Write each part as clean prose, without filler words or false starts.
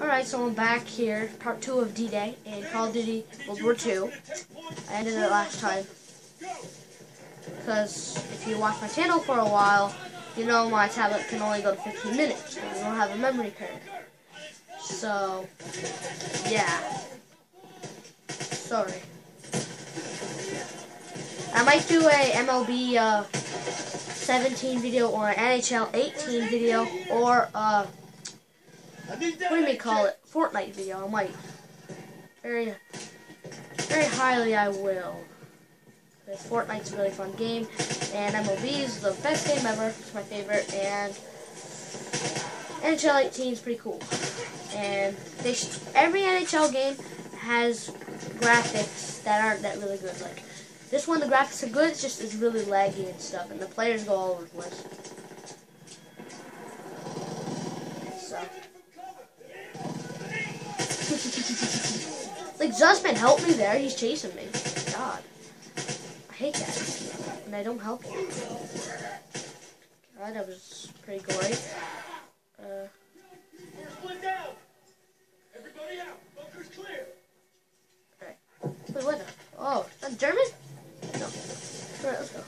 Alright, so I'm back here, part 2 of D-Day in Call of Duty World War II. I ended it last time. Because if you watch my channel for a while, you know my tablet can only go to 15 minutes. And I don't have a memory card. So, yeah. Sorry. I might do a MLB 17 video or an NHL 18 video or what do you call it? Fortnite video. I might. Very highly I will. Because Fortnite's a really fun game, and MLB is the best game ever. It's my favorite, and NHL 18 is pretty cool. And every NHL game has graphics that aren't that really good. Like this one, the graphics are good. It's really laggy and stuff, and the players go all over the place. So. Like, Zussman, help me there. He's chasing me. God. I hate that. And I don't help you. God, that was pretty gory. Everybody out. Bunker's clear. Okay. Wait, what? Oh, is that German? No. Alright, let's go.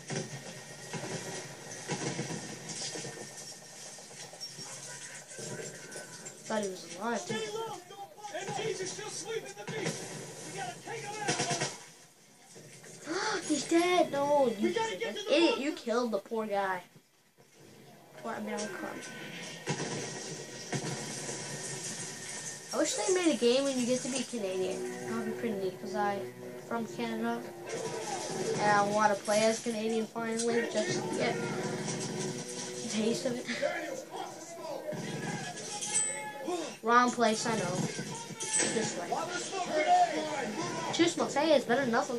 Thought he was alive, too. MGs are still sleeping the beast. We gotta take him out. He's dead. No, you idiot. You killed the poor guy. Poor American. I wish they made a game when you get to be Canadian. That would be pretty neat because I'm from Canada. And I want to play as Canadian finally just to get a taste of it. Wrong place, I know. This way. 2 smokes. Hey, it's better than nothing.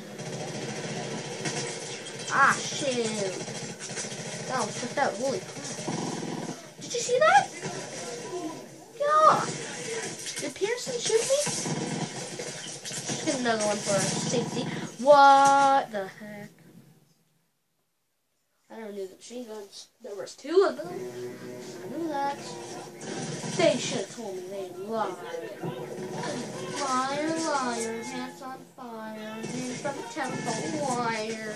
Ah, shit. That was tripped out. Holy crap. Did you see that? God. Did Pearson shoot me? Just get another one for safety. What the heck? I never knew the machine guns. There was 2 of them. I knew that. They should have told me they lied. Liar, liar, hands on fire, hands from the telephone wire.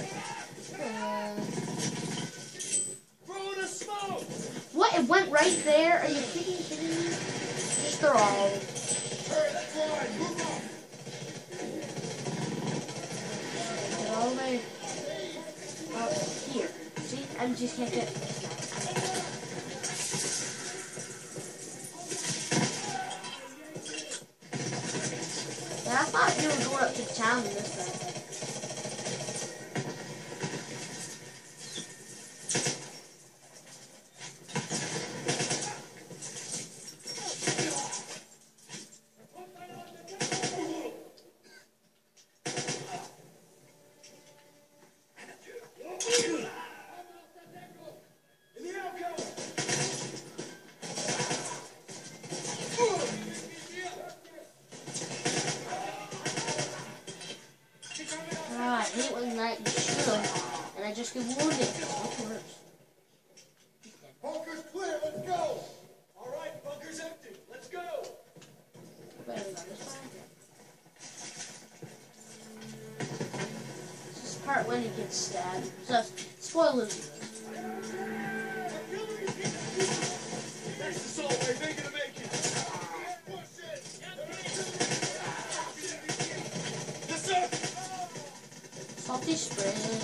Throw the smoke. What? It went right there? Are you freaking kidding me? Just throw all. That's right. Move on. Get all the way up here. See? I just can't get it. I thought you were going up to town this time. I hate when you shoot them and I just get wounded. That's worse. Bunker's clear. Let's go. All right, bunker's empty. Let's go. This is the part when he gets stabbed. So, spoilers. There's the salt. They're gonna make it. Yes, sir. Salty spray.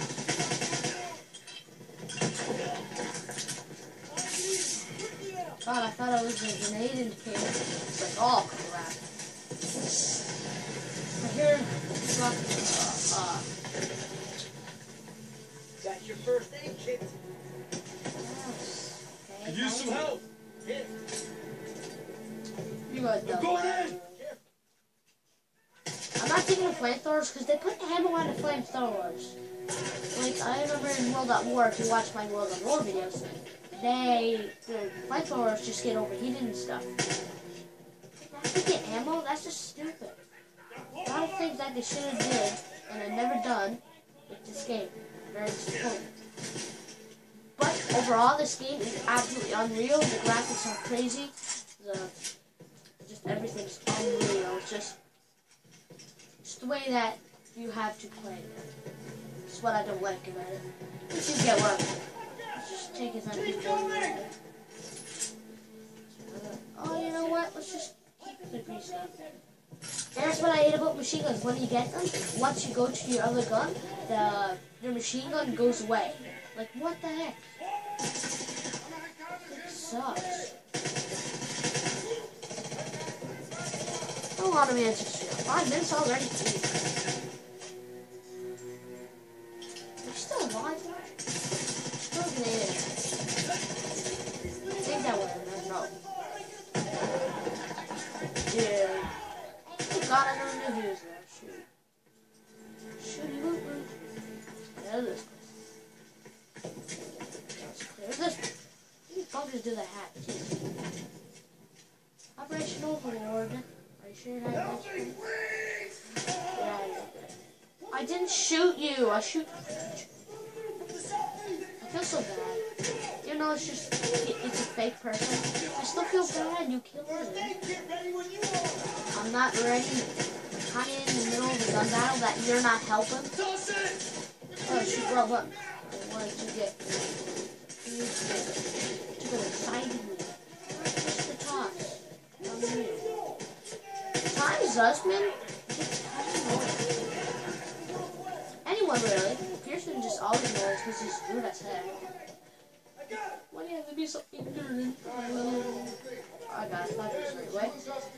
God, I thought I was a grenade indicator. It's like, oh crap. I hear Got your first aid kit. yes. Okay, Could use some help. Hit. You got I'm done. going in. I'm not taking the flamethrowers because they put ammo on the flamethrowers. Like, I remember in World at War, if you watch my World at War videos, the flamethrowers just get overheated and stuff. Not to get ammo, that's just stupid. A lot of things that they should have did and have never done with this game. Very disappointing. But overall, this game is absolutely unreal. The graphics are crazy. The everything's unreal. It's the way that you have to play it. It's what I don't like about it. It should get work. Just take his MP40. Oh, you know what? Let's just keep the pretty stuff. That's what I hate about machine guns. When you get them, once you go to your other gun, your machine gun goes away. Like, what the heck? It sucks. A lot of answers here. 5 minutes already. You're still alive? Still grenade. Take that one, man. No. Yeah. Oh god, I don't know who's there. Shoot. Shooty whoop whoop. Clear this place. Let's clear this one. These buggers do the hat. Jeez. Operation Overlord. Are you sure you had this? I didn't shoot you. I shoot. I feel so bad. You know, it's just, it's a fake person. I still feel bad. You killed him. I'm not ready. I'm kind of in the middle of a gun battle that you're not helping. Oh, shoot, bro, look. I wanted to get excited with it. Just the toss. Time Zussman? It's kind of annoying. Anyone, really. Pearson just always knows because he's rude as heck. Why do you have to be so ignorant? I got it. Wait.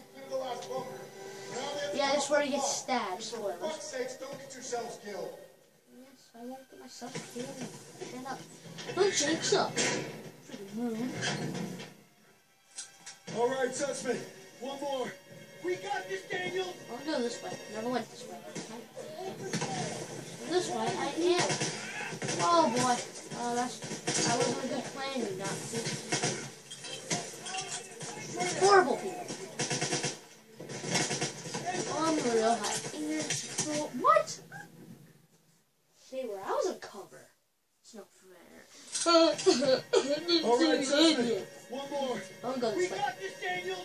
Yeah, that's where he gets stabbed. Spoilers. For fuck's sakes, don't get yourselves killed. Yes, I won't get myself killed. Shut up. Don't jinx up. Freaking rude. All right, Sussman. One more. We got this, Daniel. I'll go this way. Never went this way. This way, I am. Oh boy. Oh, that wasn't a good plan, you Nazis. Horrible people. Unreal high. What? They were. I was on cover. It's not fair. All right, Sussman. One more. I'll go this way. We got this, Daniel.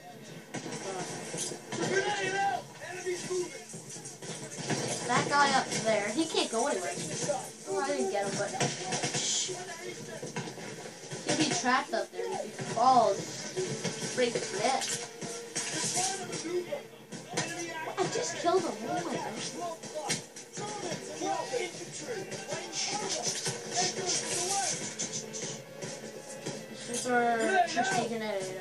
Grenade out. Enemies moving. That guy up there, he can't go anywhere. Oh, I didn't get him, but he'll be trapped up there if he falls. Break his neck. I just killed him. Oh my gosh. Super trusty grenade up there.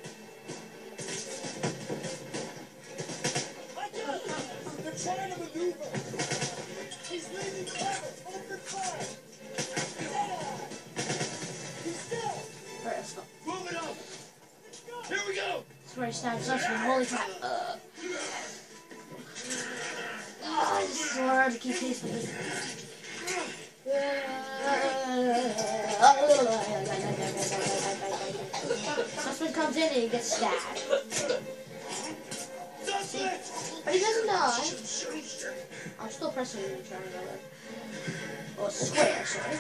Trying to maneuver. He's leaving cover. Open fire. He's dead. Alright, let's go. Move it up. Here we go. That's where he stabs us. Holy crap. This is so hard to keep pace with this. Sussman comes in and he gets stabbed. See? But he doesn't die. I'm still pressing the triangle. Oh, square, sorry.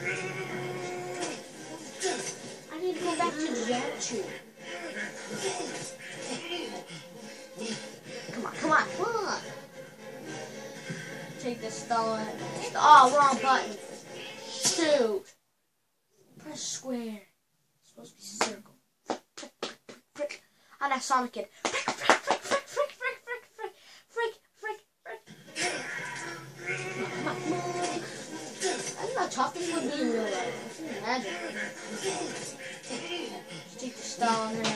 I need to go back to Yanchu. Come on, come on, come on. Take this stone. Oh, wrong button. Shoot. Press square. It's supposed to be circle. I'm that Sonic Kid. I'm not talking to me in real life. Imagine. Just take the stone and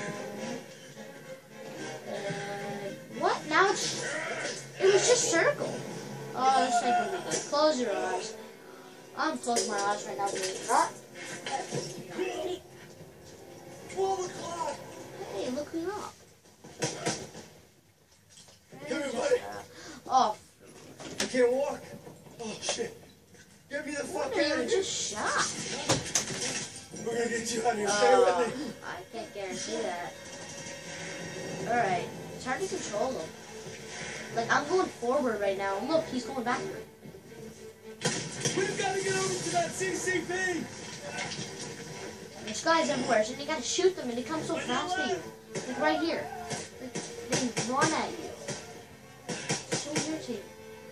what? Now it was just circle. Oh, this ain't gonna be good. Close your eyes. I'm closing my eyes right now, believe it or not. 12 o'clock. Hey, look who's up. Everybody. Oh, I can't walk. Oh, shit. Get me the fuck out you of were here. just shot. We're gonna get you out of here. Stay with me. I can't guarantee that. Alright, it's hard to control him. Like, I'm going forward right now. Look, he's going backward. We've got to get over to that CCP. There's guys everywhere, so you gotta shoot them, and they come so fast to you. Like right here. Like, they run at you. It's so irritating.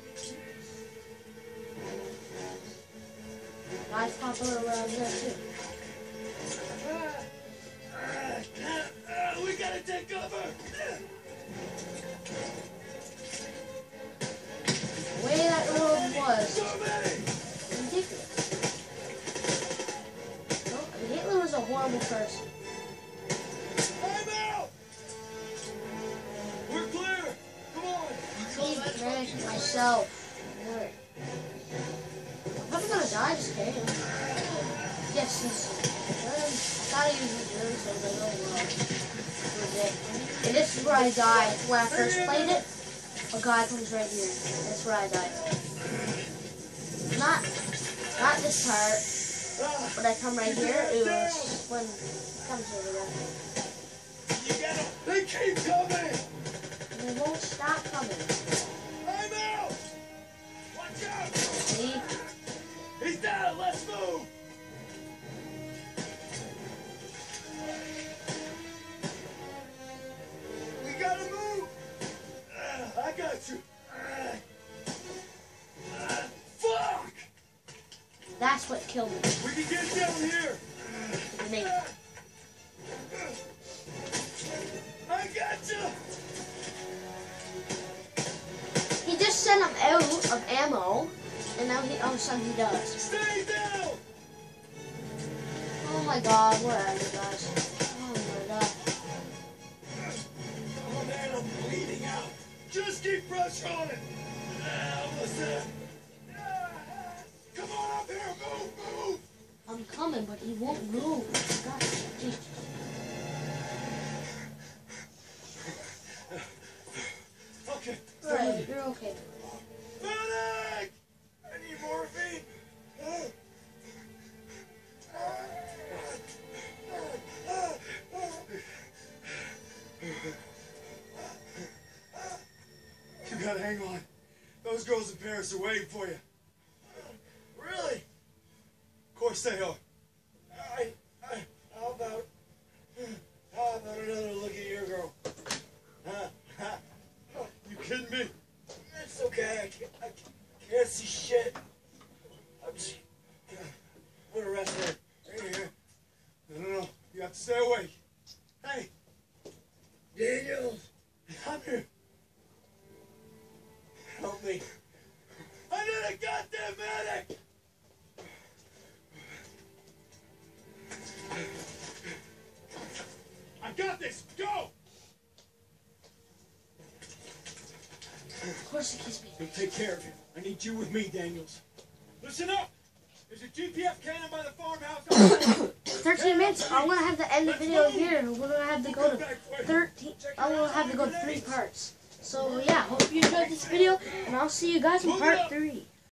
Guys pop over around there too. We gotta take cover. The way that road was So many. ridiculous. No, Hitler was a horrible person. I'm out. We're clear. Come on. Keep managing myself. Alright. I'm probably gonna die just kidding. Yes, he's. I thought he was good, so I was like, oh well. And this is where I died when I first played it. A guy comes right here. That's where I died. Not this part, but I come right here. It was when it comes over there. You gotta. They keep coming. And they won't stop coming. I'm out. Watch out. See? He's down. Let's move. We gotta move. I got you. Fuck! That's what killed me. We can get down here. The name. I got you. He just sent him out of ammo, and now all of a sudden he does. Stay down. Oh my god, whatever, guys. Oh my god. Oh man, I'm bleeding out. Just keep pressure on it. Almost there. Come on up here. Move. I'm coming, but he won't move. God, Jesus. Okay. Alright, you're okay. Medic! I need morphine. You gotta hang on. Those girls in Paris are waiting for you. Really? Of course they are. How about another look at your girl? You kidding me? It's okay. I can't see shit. I'm just gonna rest her right here. No. You have to stay awake. Hey, Daniels, come here. Help me. I need a goddamn medic. I got this. Go. Of course he kissed me. He'll take care of you. I need you with me, Daniels. Listen up! There's a GPF cannon by the farmhouse. 13 minutes. I'm gonna have to end the video here, and we're gonna have to go to 13. I'm gonna have to go to 3 parts. So yeah, hope you enjoyed this video, and I'll see you guys in part 3.